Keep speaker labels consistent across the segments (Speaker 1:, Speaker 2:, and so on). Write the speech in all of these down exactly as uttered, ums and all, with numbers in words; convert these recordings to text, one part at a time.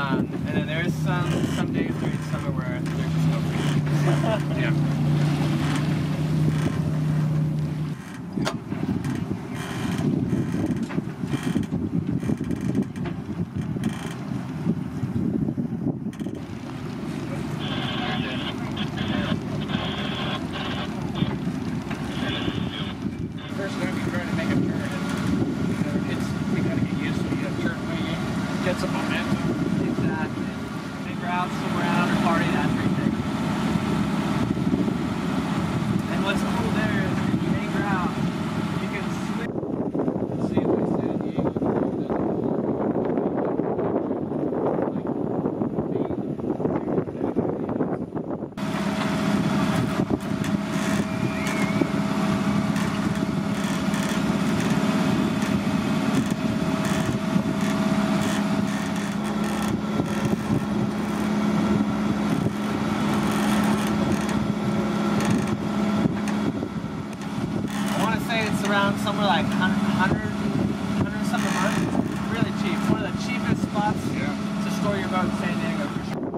Speaker 1: Um, and then there's some some days during summer where there's just no fish. Yeah.
Speaker 2: First time you try to make a turn, you know, it's, we gotta get used to it. Turn where you get some momentum.
Speaker 1: Exactly. Figure out somewhere out or party that three thing. And what's cool there is if you hang around, you can swim.
Speaker 2: See if I San Diego.
Speaker 1: It's around somewhere like one hundred, one hundred something a month. It's really cheap. It's one of the cheapest spots
Speaker 2: Yeah.
Speaker 1: to store your boat in San Diego for sure.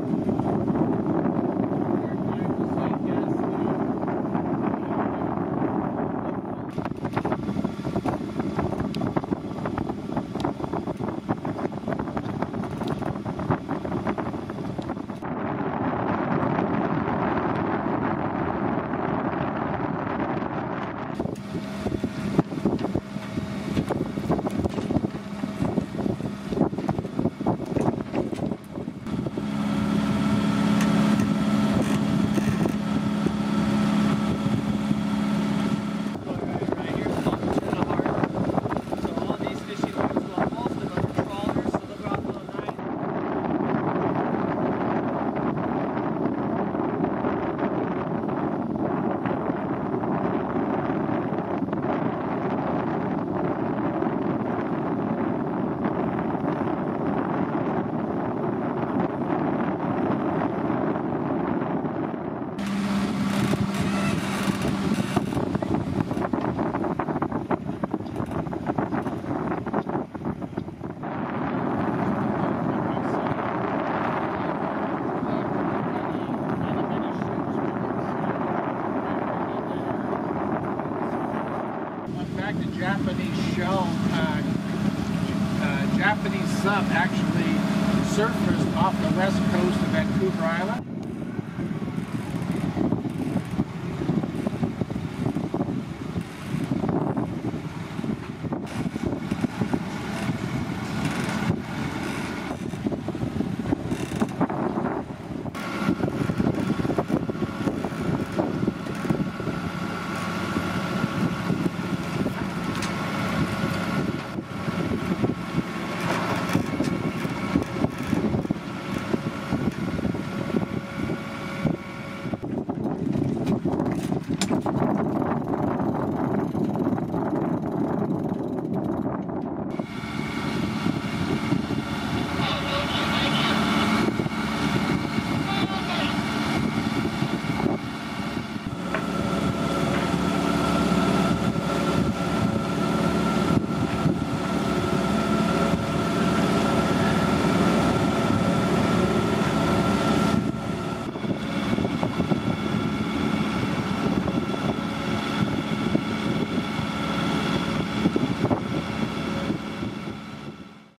Speaker 2: The Japanese shell, uh, uh, Japanese sub actually surfaced off the west coast of Vancouver Island.